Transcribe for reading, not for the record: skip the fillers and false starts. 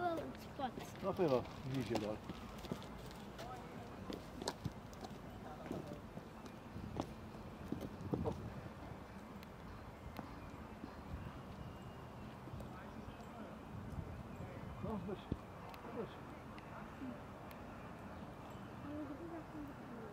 Evo, spot. No to evo, niže dole. No, drži.